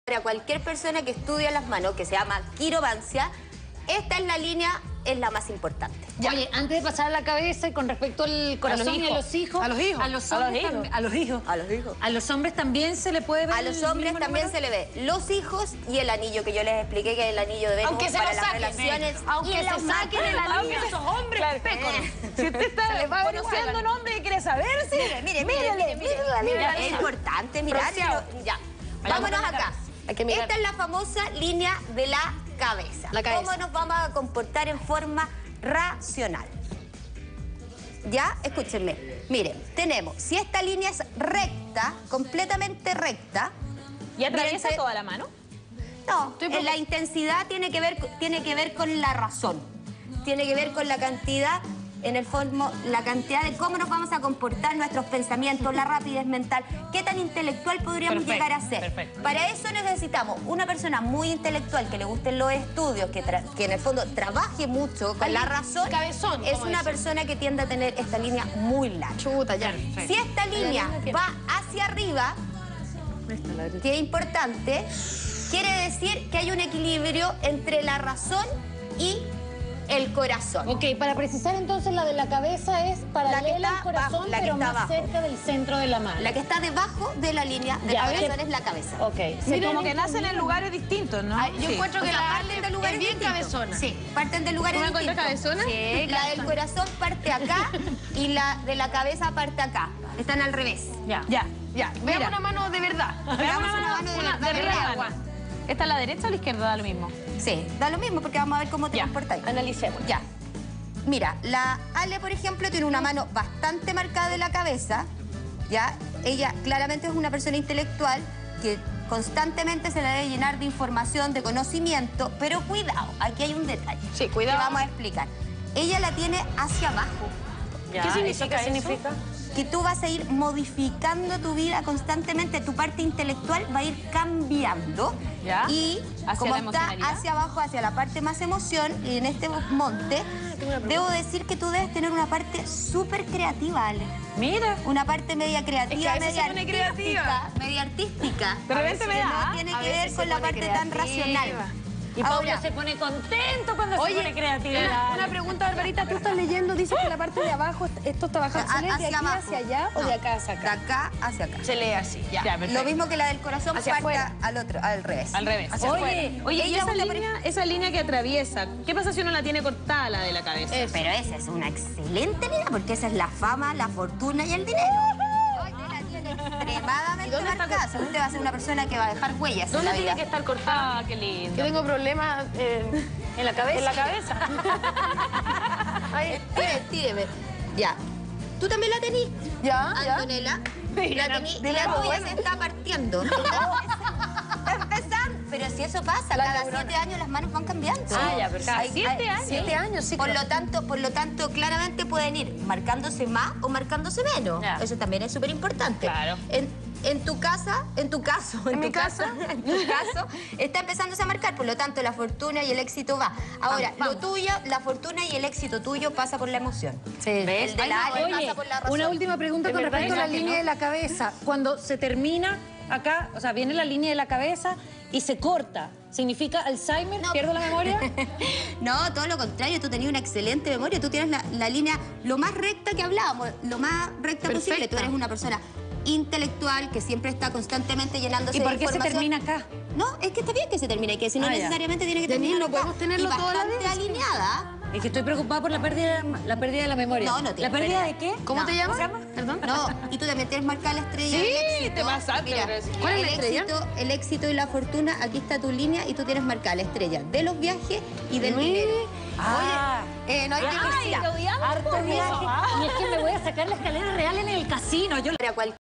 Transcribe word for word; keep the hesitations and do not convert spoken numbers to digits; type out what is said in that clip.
Para cualquier persona que estudia las manos, que se llama quiromancia, esta es la línea, es la más importante. Ya. Oye, antes de pasar a la cabeza y con respecto al corazón y a los hijos, a los hijos, a los hombres, a los hijos, a los hijos, a los hijos, a los hombres también se le puede ver. A los hombres también se le ve los hijos y el anillo que yo les expliqué, que es el anillo de Venus aunque se para lo las saquen, relaciones. aunque y se los saquen el anillo, aunque esos hombres, claro. pécoros. Eh. Si usted está conociendo un hombre y quiere saber, sí, Mire, mire, mire, mire, mire, mire, es importante mirar. Ya, vámonos acá. Esta es la famosa línea de la cabeza. La cabeza. ¿Cómo nos vamos a comportar en forma racional? Ya, escúchenme. Miren, tenemos, si esta línea es recta, completamente recta. ¿Y atraviesa miren, toda la mano? No, eh, la intensidad tiene que ver, tiene que ver con la razón. Tiene que ver con la cantidad, en el fondo, la cantidad de cómo nos vamos a comportar, nuestros pensamientos, la rapidez mental, qué tan intelectual podríamos Perfecto, llegar a ser. perfecto. Para eso necesitamos una persona muy intelectual, que le gusten los estudios, que, que en el fondo trabaje mucho con la razón. Cabezón, es como una dicen. persona que tiende a tener esta línea muy larga. Chuta, ya. Si esta línea va hacia arriba, que es importante, quiere decir que hay un equilibrio entre la razón y el corazón. Ok, para precisar entonces, la de la cabeza es paralela al corazón, abajo, la que pero está más abajo. cerca del centro de la mano. La que está debajo de la línea de Ya, la corazón ¿ves? es la cabeza. Ok. Sí, como que nacen en lugares distintos, ¿no? Ay, yo Sí. encuentro que O sea, la parten parten de lugares es bien distintos. cabezona. Sí, parten de lugares ¿Tú me encuentras distintos. cabezona? Sí, la del corazón parte acá y la de la cabeza parte acá. Están al revés. Ya, ya, ya. Veamos Mira. una mano de verdad. Veamos una mano de una verdad, de real. agua. ¿Esta es la derecha o la izquierda? Da lo mismo. Sí, da lo mismo porque vamos a ver cómo te Ya, comportas. analicemos. Ya. Mira, la Ale, por ejemplo, tiene una mano bastante marcada de la cabeza, ¿ya? Ella claramente es una persona intelectual que constantemente se la debe llenar de información, de conocimiento, pero cuidado, aquí hay un detalle. Sí, cuidado. Que vamos a explicar. Ella la tiene hacia abajo. Ya, ¿Qué significa ¿eso qué eso? significa? Que tú vas a ir modificando tu vida constantemente, tu parte intelectual va a ir cambiando. Ya. Y ¿Hacia como la está emocionalidad? hacia abajo, hacia la parte más emoción, y en este monte, debo decir que tú debes tener una parte súper creativa, Ale. Mira. Una parte media creativa, Es que a veces media se pone artística, creativa. media artística. De repente A me veces da, no ¿ah? tiene A que veces ver se con la pone parte tan creativa. racional. Y Paula Ahora, se pone contento cuando Oye, se pone creativa. una, una pregunta, Barbarita. Tú estás leyendo, dices que la parte de abajo, esto está bajando. ¿Se lee de hacia aquí abajo. hacia allá o No, de acá hacia De acá? acá hacia acá. Se lee así, ya. Ya, Lo mismo que la del corazón, Hacia parte afuera. al otro, al revés. Al revés. Hacia Oye, afuera. Oye, y Ella esa busca por línea, esa línea que atraviesa, ¿qué pasa si uno la tiene cortada, la de la cabeza? Pero esa es una excelente línea porque esa es la fama, la fortuna y el dinero. Hoy te la tiene extremadamente marcada. Si usted va a ser una persona que va a dejar huellas en ¿Dónde la tiene vida. que estar cortada? Ah, qué lindo. Yo tengo problemas en, En la cabeza. en la cabeza. Ay, tire, tíreme. Ya. ¿Tú también la tenís? Ya, ya. Antonella. La tení, de la nuevo, tuya bueno. se está partiendo. Está empezando. Pero si eso pasa, La cada neurona. siete años las manos van cambiando. Ah, ya, pero cada Hay- siete hay- años. sí. Siete años, sí, Por claro. lo tanto, por lo tanto, claramente pueden ir marcándose más o marcándose menos. Ya. Eso también es súper importante. Claro. En, en tu casa, en tu caso, en, ¿En tu mi casa, casa? en tu caso, está empezándose a marcar, por lo tanto, la fortuna y el éxito va. Ahora, Vamos, lo tuyo, la fortuna y el éxito tuyo pasa por la emoción. Sí. ¿Ves? El de la Ale Oye, pasa por la razón. una última pregunta ¿Es con verdad? respecto a la ¿Es que línea no? de la cabeza. Cuando se termina acá, o sea, viene la línea de la cabeza y se corta, ¿significa Alzheimer? No. ¿Pierdo la memoria? No, todo lo contrario, tú tenías una excelente memoria, tú tienes la, la línea lo más recta que hablábamos, lo más recta posible. Perfecta. Tú eres una persona intelectual que siempre está constantemente llenándose ¿Y por de qué se información. termina acá? No, es que está bien que se termine, que si no Ah, ya. necesariamente tiene que Denise, terminar no acá. podemos tenerlo y toda la bastante vez. alineada. Es que estoy preocupada por la pérdida, la pérdida de la memoria. No, no tiene ¿La pérdida pérdida. de qué? ¿Cómo No, te llamas? ¿cómo se llama? Perdón. No, y tú también tienes marcada la estrella Sí, del éxito. te pasaste, Mira, pero sí. ¿Cuál es la el estrella? Éxito, el éxito y la fortuna, aquí está tu línea y tú tienes marcada la estrella de los viajes y del Uy. dinero. Ah. Oye, eh, no hay que Ay, decir. harto viaje. Y es que me voy a sacar la escalera real en el casino. Yo Para cualquier